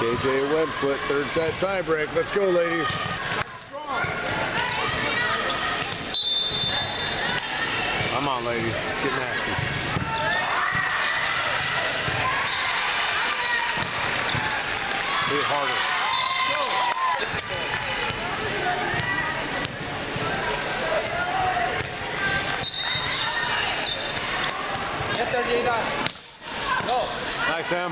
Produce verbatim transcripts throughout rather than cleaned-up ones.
K J Webfoot, third set tiebreak. Let's go, ladies. Come on, ladies. Let's get nasty. Hit it harder. Get there, Jada. Go. Nice, Em.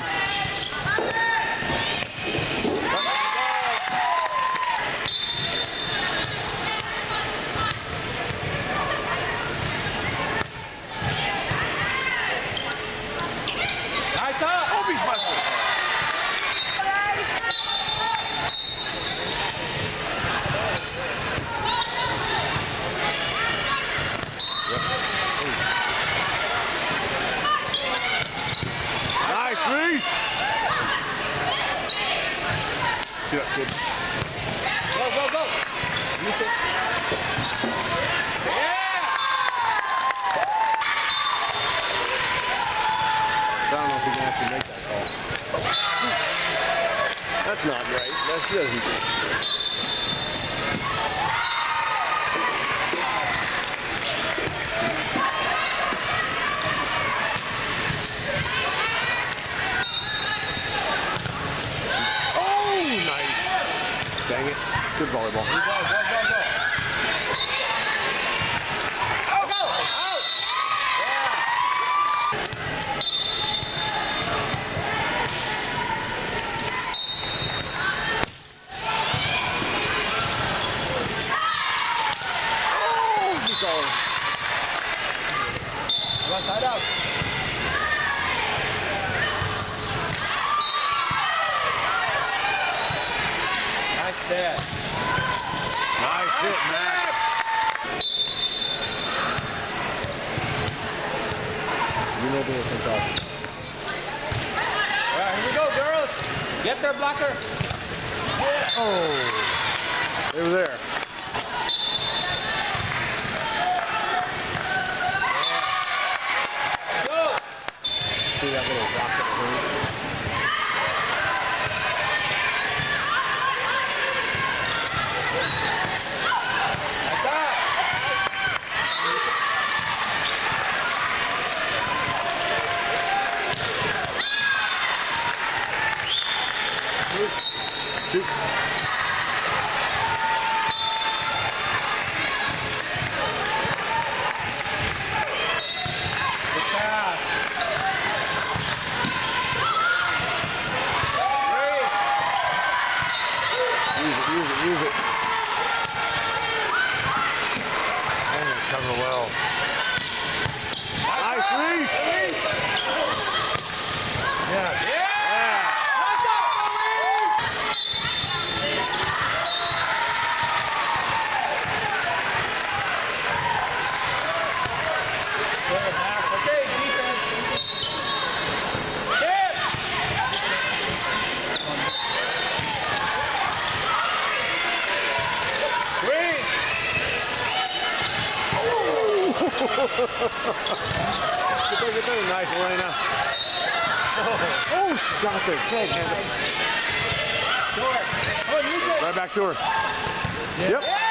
Nice up. Oh, he's busted. Nice, Reese. Good, good. Go, go, go. Use it. Yeah. I don't know if he can actually make that call. That's not right. That she doesn't. Dang it. Good volleyball. Go, go, go, go. Out, go, out. Yeah. Oh, good call. One side out. Nice set. Nice hit, Matt. You know this is tough. All right, here we go, girls. Get their blocker. Yeah. Oh, they were there. Yeah. Go. See that little rocket thing? Shoot. Good pass. Use it, use it, use it. And they cover well. Nice, Reese. Yeah. Yeah. Okay, defense. Hit! Green! Get there, get there. Nice, Elena. Oh, oh she got there. Tag, man. Go ahead. Oh, use it. Right back to her. Yeah. Yep. Yeah!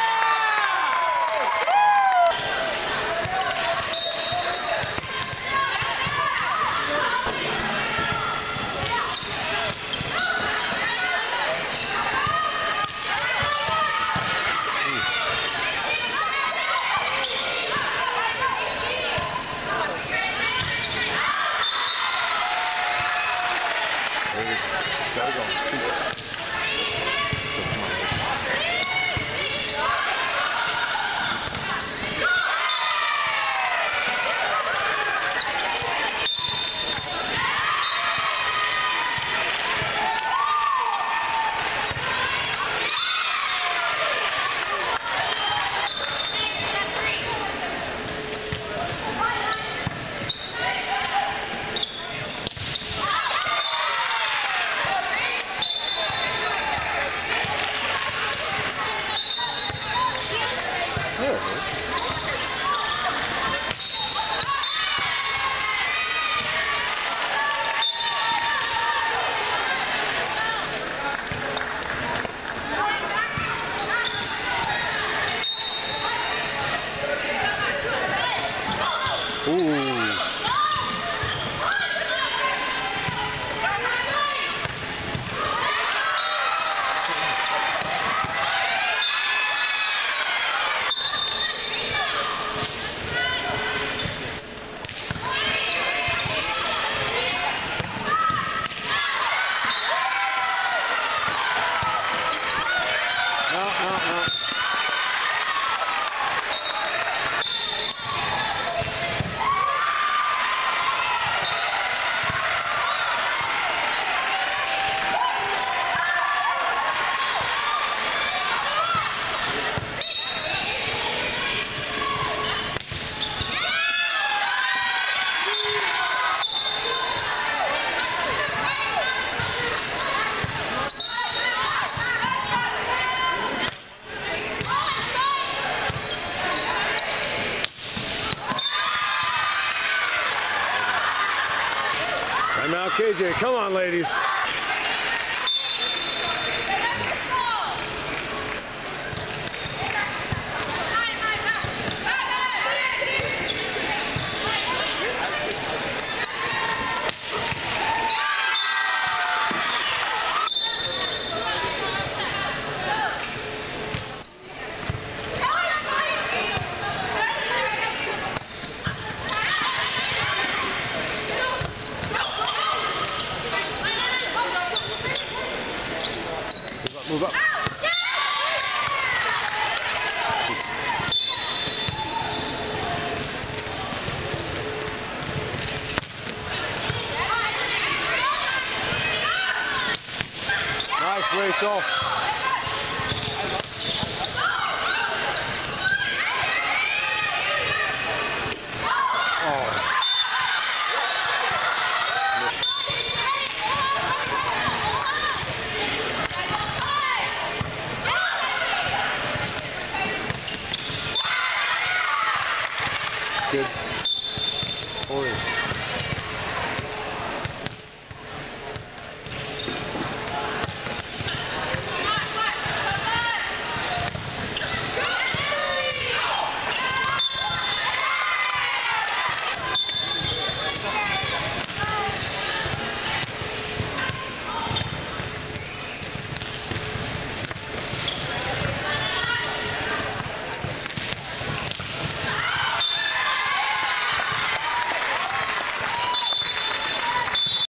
Gotta go. K J, come on, ladies. Move up. Nice, Rachel.